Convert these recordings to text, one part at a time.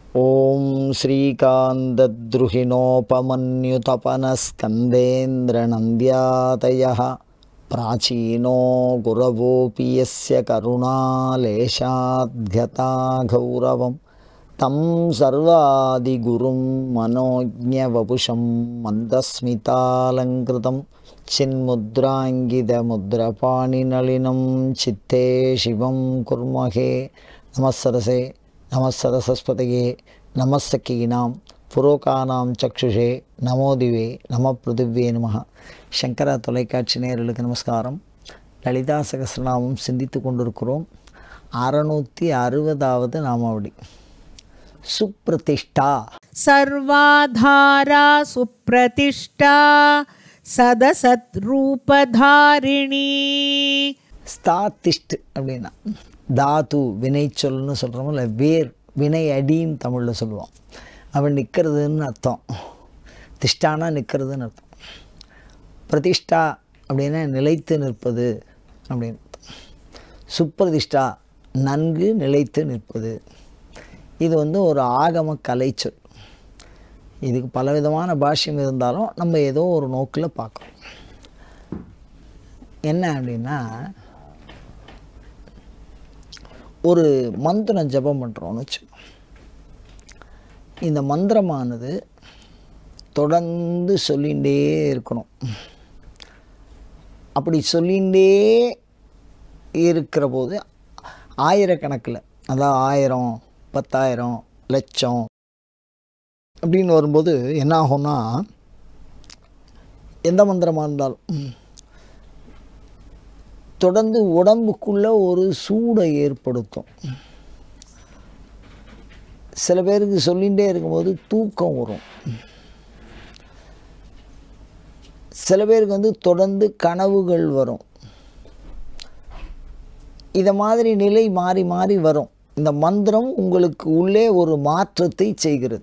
ॐ श्रीकान्तद्रुहिणोपमन्युतपनस्कन्देन्द्रनन्द्यातयः प्राचीनो गुरवोऽपि यस्य करुणालेशाद्यता गौरवं तं सर्वादिगुरुं मनोज्ञवपुषं मन्दस्मितालङ्कृतं चिन्मुद्राङ्गितमुद्रपाणिनलिनं चित्ते शिवं कुर्महे। नमस्सरसे नमस्सरस्वतये नमस्सखीनां पुरोकानां चक्षुषे நமோதிவே நம பிருதிவே நமः. சங்கரா தொலைக்காட்சி நேயர்களுக்கு நமஸ்காரம். லலிதா சகஸ்ரநாமம் சிந்தித்து கொண்டிருக்கிறோம். 660வது நாமாவளி. சுப்ரதிஷ்டா. சர்வாதாரா சுப்ரதிஷ்டா சதசத் ரூபதாரிணி. ஸ்தாதிஷ்ட் அப்படின்னா தாத்து வினை சொல்லுன்னு சொல்கிறோமோ, இல்லை வேர் வினை அடின்னு தமிழில் சொல்லுவோம். அவன் நிற்கிறதுன்னு அர்த்தம். திஷ்டானா நிற்கிறதுன்னு அர்த்தம். பிரதிஷ்டா அப்படின்னா நிலைத்து நிற்பது அப்படின்னு. சுப்ரதிஷ்டா நன்கு நிலைத்து நிற்பது. இது ஒரு ஆகம கலைச்சொல். இதுக்கு பலவிதமான பாஷ்யம் இருந்தாலும் நம்ம ஏதோ ஒரு நோக்கில் பார்க்குறோம். என்ன அப்படின்னா, ஒரு மந்திரம் ஜபம் பண்ணுறோன்னு வச்சுக்கோங்க. இந்த மந்திரமானது தொடர்ந்து சொல்லிகிட்டே இருக்கணும். அப்படி சொல்லிகிட்டே இருக்கிற போது ஆயிரக்கணக்கில், அதாவது 1000, 10,000, லட்சம் அப்படின்னு வரும்போது என்ன ஆகும்னா, எந்த மந்திரமாக இருந்தாலும் தொடர்ந்து உடம்புக்குள்ளே ஒரு சூடை ஏற்படுத்தும். சில பேருக்கு சொல்லிகிட்டே இருக்கும்போது தூக்கம் வரும். சில பேருக்கு தொடர்ந்து கனவுகள் வரும். இதை மாதிரி நிலை மாறி மாறி வரும். இந்த மந்திரம் உங்களுக்கு உள்ளே ஒரு மாற்றத்தை செய்கிறது.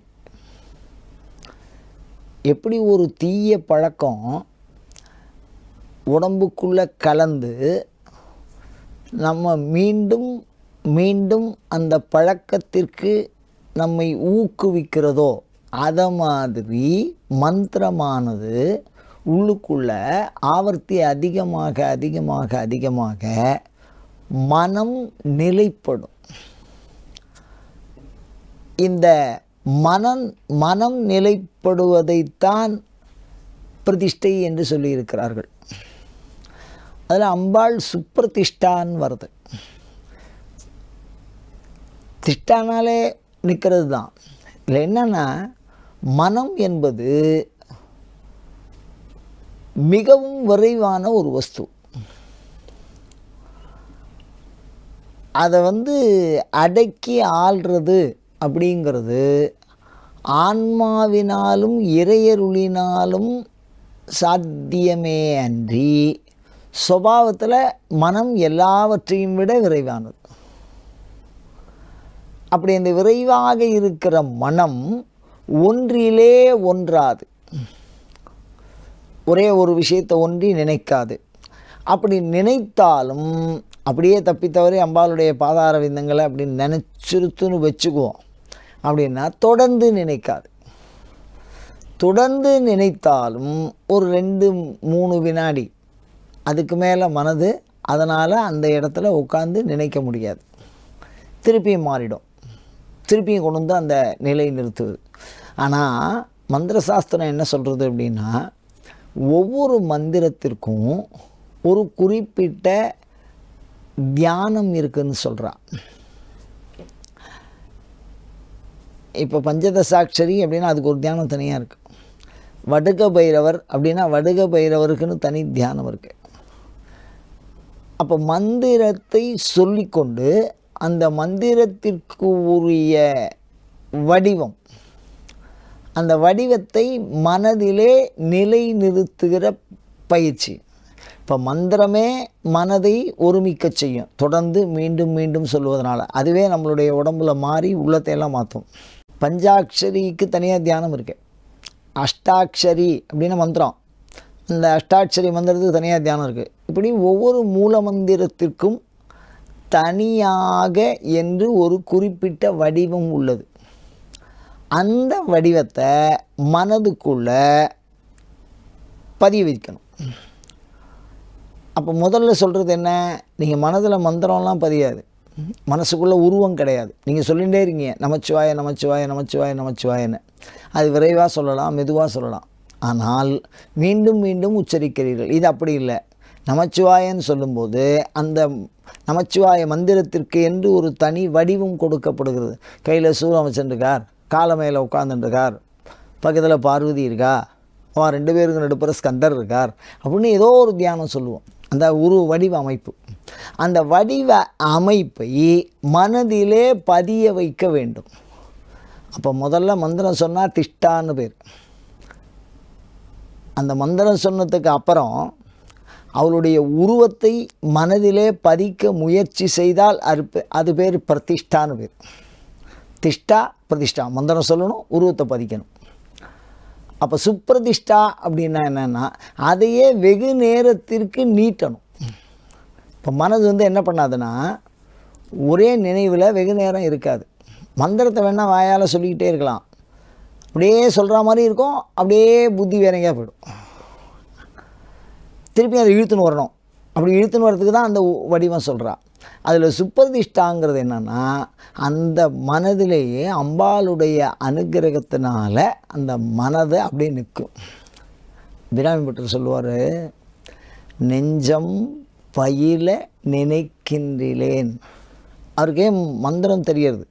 எப்படி ஒரு தீய பழக்கம் உடம்புக்குள்ளே கலந்து நம்ம மீண்டும் மீண்டும் அந்த பழக்கத்திற்கு நம்மை ஊக்குவிக்கிறதோ, அதை மாதிரி மந்திரமானது உள்ளுக்குள்ள ஆவர்த்தி அதிகமாக அதிகமாக அதிகமாக மனம் நிலைப்படும். இந்த மனம் நிலைப்படுவதைத்தான் பிரதிஷ்டை என்று சொல்லியிருக்கிறார்கள். அதில் அம்பாள் சுப்ரதிஷ்டான்னு வருது. திஷ்டானாலே நிற்கிறது தான். இல்லை என்னன்னா, மனம் என்பது மிகவும் விரைவான ஒரு வஸ்து. அதை அடக்கி ஆள்றது அப்படிங்கிறது ஆன்மாவினாலும் இறையருளினாலும் சாத்தியமே அன்றி, சுபாவத்தில் மனம் எல்லாவற்றையும் விட விரைவானது. அப்படி அந்த விரைவாக இருக்கிற மனம் ஒன்றிலே ஒன்றாது. ஒரே ஒரு விஷயத்தை ஒன்றி நினைக்காது. அப்படி நினைத்தாலும் அப்படியே தப்பித்தவரை அம்பாளுடைய பாதார விந்தங்களை அப்படி நினச்சிருத்துன்னு வச்சுக்குவோம். அப்படின்னா தொடர்ந்து நினைக்காது. தொடர்ந்து நினைத்தாலும் ஒரு 2-3 வினாடி அதுக்கு மேலே மனது அதனால் அந்த இடத்துல உட்காந்து நினைக்க முடியாது. திருப்பியும் மாறிடும். திருப்பியும் கொண்டு அந்த நிலை நிறுத்துவது. ஆனால் மந்திர சாஸ்திரம் என்ன சொல்கிறது அப்படின்னா, ஒவ்வொரு மந்திரத்திற்கும் ஒரு குறிப்பிட்ட தியானம் இருக்குதுன்னு சொல்கிறா. இப்போ பஞ்சதசாட்சரி அப்படின்னா அதுக்கு ஒரு தியானம் தனியாக இருக்குது. வடுக பைரவர் அப்படின்னா வடுக பைரவருக்குன்னு தனி தியானம் இருக்குது. அப்போ மந்திரத்தை சொல்லிக்கொண்டு அந்த மந்திரத்திற்கு உரிய வடிவம், அந்த வடிவத்தை மனதிலே நிலை நிறுத்துகிற பயிற்சி. இப்போ மந்திரமே மனதை ஒருமிக்க செய்யும், தொடர்ந்து மீண்டும் மீண்டும் சொல்வதனால. அதுவே நம்மளுடைய உடம்புல மாறி உள்ளத்தையெல்லாம் மாற்றும். பஞ்சாட்சரிக்கு தனியாக தியானம் இருக்குது. அஷ்டாட்சரி அப்படின்னு மந்திரம், இந்த அஷ்டாட்சரி மந்திரத்துக்கு தனியாக தியானம் இருக்குது. இப்படி ஒவ்வொரு மூல மந்திரத்திற்கும் தனியாக என்று ஒரு குறிப்பிட்ட வடிவம் உள்ளது. அந்த வடிவத்தை மனதுக்குள்ளே பதிய வைக்கணும். அப்போ முதல்ல சொல்கிறது என்ன, நீங்கள் மனதில் மந்திரம்லாம் பதியாது, மனசுக்குள்ளே உருவம் கிடையாது. நீங்கள் சொல்லிகிட்டே இருக்கீங்க நமச்சிவாய நமச்சிவாய நமச்சிவாய நமச்சிவாயன்னு. அது விரைவாக சொல்லலாம், மெதுவாக சொல்லலாம். ஆனால் மீண்டும் மீண்டும் உச்சரிக்கிறீர்கள். இது அப்படி இல்லை. நமச்சிவாயன்னு சொல்லும்போது அந்த நமச்சிவாய மந்திரத்திற்கு என்று ஒரு தனி வடிவம் கொடுக்கப்படுகிறது. கையில் சூரம் வச்சுருக்கார், காலை மேலே உட்காந்துட்டுருக்கார், பக்கத்தில் பார்வதி இருக்கா, அவன் 2 பேருக்கு நடுப்புற ஸ்கந்தர் இருக்கார் அப்படின்னு ஏதோ ஒரு தியானம் சொல்லுவோம். அந்த வடிவ அமைப்பு, அந்த வடிவ அமைப்பை மனதிலே பதிய வைக்க வேண்டும். அப்போ முதல்ல மந்திரம் சொன்னால் திஷ்டான்னு பேர். அந்த மந்திரம் சொன்னதுக்கு அப்புறம் அவளுடைய உருவத்தை மனதிலே பதிக்க முயற்சி செய்தால் அது பேர் பிரதிஷ்டான்னு பேர். திஷ்டா பிரதிஷ்டா, மந்திரம் சொல்லணும், உருவத்தை பதிக்கணும். அப்போ சுப்பிரதிஷ்டா அப்படின்னா என்னென்னா அதையே வெகு நேரத்திற்கு நீட்டணும். இப்போ மனது என்ன பண்ணாதுன்னா ஒரே நினைவில் வெகு நேரம் இருக்காது. மந்திரத்தை வேணால் வாயால் சொல்லிக்கிட்டே இருக்கலாம், அப்படியே சொல்கிற மாதிரி இருக்கும், அப்படியே புத்தி வேற எங்கேயா போயிடும். திருப்பி அதை இழுத்துன்னு வரணும். அப்படி இழுத்துன்னு வரதுக்கு தான் அந்த வடிவம் சொல்கிறா. அதில் சுப்பிரதிஷ்டாங்கிறது என்னென்னா அந்த மனதிலேயே அம்பாளுடைய அனுகிரகத்தினால அந்த மனதை அப்படியே நிற்கும். பிராமி பட்டர் சொல்லுவார், நெஞ்சம் பயில நினைக்கின்றேன். அவருக்கே மந்திரம் தெரியறது.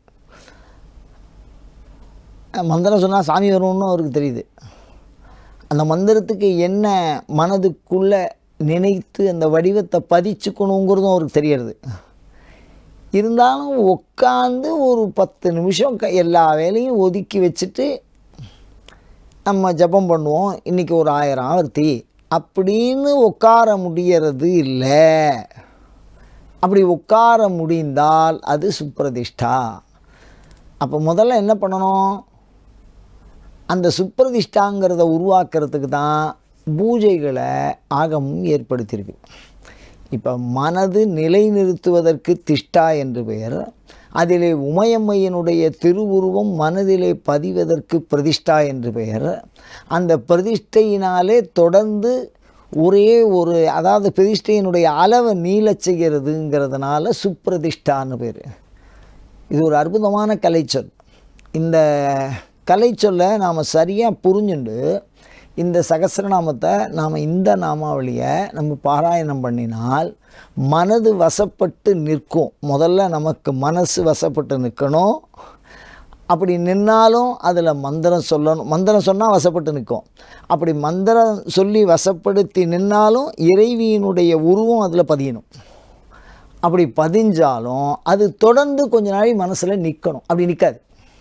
மந்திரம் சொன்னால் சாமி வரும்னு அவருக்கு தெரியுது. அந்த மந்திரத்துக்கு என்ன மனதுக்குள்ளே நினைத்து அந்த வடிவத்தை பதிச்சுக்கணுங்கிறதும் அவருக்கு தெரியறது. இருந்தாலும் உட்காந்து ஒரு 10 நிமிஷம் எல்லா வேலையும் ஒதுக்கி வச்சுட்டு நம்ம ஜபம் பண்ணுவோம், இன்றைக்கி ஒரு 1000 ஆவர்த்தி அப்படின்னு உட்கார முடியறது இல்லை. அப்படி உட்கார முடிந்தால் அது சுப்பிரதிஷ்டா. அப்போ முதல்ல என்ன பண்ணணும், அந்த சுப்பிரதிஷ்டாங்கிறத உருவாக்குறதுக்கு தான் பூஜைகளை ஆகமம் ஏற்படுத்தியிருக்கு. இப்போ மனது நிலைநிறுத்துவதற்கு திஷ்டா என்று பெயர். அதிலே உமையம்மையினுடைய திருவுருவம் மனதிலே பதிவதற்கு பிரதிஷ்டா என்று பெயர். அந்த பிரதிஷ்டையினாலே தொடர்ந்து ஒரே ஒரு, அதாவது பிரதிஷ்டையினுடைய அளவை நீளச் செய்கிறதுங்கிறதுனால சுப்பிரதிஷ்டான்னு பேர். இது ஒரு அற்புதமான கலைச்சொல். இந்த கலைச்சொல்லை நாம் சரியாக புரிஞ்சுண்டு இந்த சகஸ்ரநாமத்தை நாம் இந்த நாமாவளியை நம்ம பாராயணம் பண்ணினால் மனது வசப்பட்டு நிற்கும். முதல்ல நமக்கு மனசு வசப்பட்டு நிற்கணும். அப்படி நின்னாலும் அதில் மந்திரம் சொல்லணும். மந்திரம் சொன்னால் வசப்பட்டு நிற்கும். அப்படி மந்திரம் சொல்லி வசப்படுத்தி நின்னாலும் இறைவியினுடைய உருவம் அதில் பதியணும். அப்படி பதிஞ்சாலும் அது தொடர்ந்து கொஞ்ச நாள் மனசில் நிற்கணும். அப்படி நிற்காது.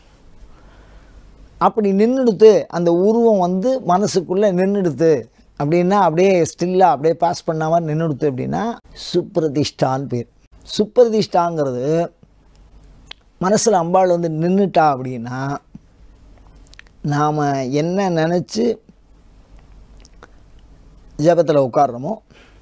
அப்படி நின்றுடுத்து அந்த உருவம் மனசுக்குள்ளே நின்றுடுத்து அப்படின்னா அப்படியே ஸ்டில்லாக அப்படியே பாஸ் பண்ணாமல் நின்றுடுத்து அப்படின்னா சுப்பிரதிஷ்டான்னு பேர். சுப்பிரதிஷ்டாங்கிறது மனசில் அம்பாள் நின்றுட்டா அப்படின்னா நாம் என்ன நினச்சி ஜபத்தில் உட்கார்றோமோ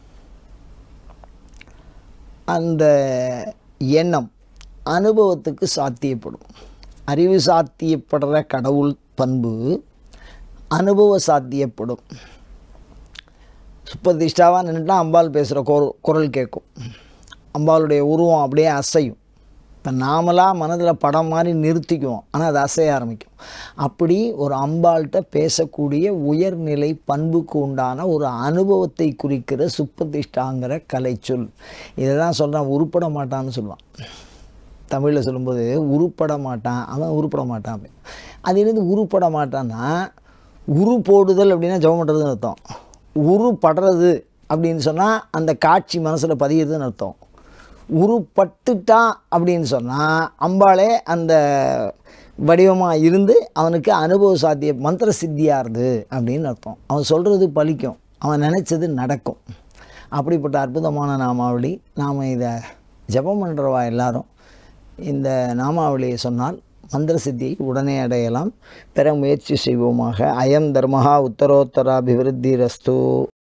அந்த எண்ணம் அனுபவத்துக்கு சாத்தியப்படும். அறிவு சாத்தியப்படுற கடவுள் பண்பு அனுபவ சாத்தியப்படும். சுப்பிரதிஷ்டாவாக நின்றுட்டா அம்பாள் பேசுகிற குரல் கேட்கும். அம்பாளுடைய உருவம் அப்படியே அசையும். இப்போ நாமளாக மனதில் படம் மாதிரி நிறுத்திக்குவோம், ஆனால் அது அசைய ஆரம்பிக்கும். அப்படி ஒரு அம்பாள்கிட்ட பேசக்கூடிய உயர்நிலை பண்புக்கு உண்டான ஒரு அனுபவத்தை குறிக்கிற சுப்பிரதிஷ்டாங்கிற கலைச்சொல். இதை தான் சொல்கிறான், உருப்பட மாட்டான்னு சொல்லுவான். தமிழில் சொல்லும்போது உருப்பட மாட்டான், அவன் உருப்பட மாட்டான். அது என்னது உருப்பட மாட்டான்னா, உரு போடுதல் அப்படின்னா ஜபம் பண்ணுறதுன்னு அர்த்தம். உருப்படுறது அப்படின்னு சொன்னால் அந்த காட்சி மனசில் பதிகிறதுன்னு அர்த்தம். உருப்பட்டுட்டான் அப்படின்னு சொன்னால் அம்பாளே அந்த வடிவமாக இருந்து அவனுக்கு அனுபவ சாத்திய மந்திர சித்தியாகுது அப்படின்னு அர்த்தம். அவன் சொல்கிறது பலிக்கும், அவன் நினச்சது நடக்கும். அப்படிப்பட்ட அற்புதமான நாமாவளி. நாம் இதை ஜபம் பண்ணுறவா எல்லாரும் இந்த நாமாவளியை சொன்னால் மந்திர சித்தியை உடனே அடையலாம். பெற முயற்சி செய்வோமாக. அயம் தர்மஹா உத்தரோத்தராபிவிருத்தி ரஸ்து.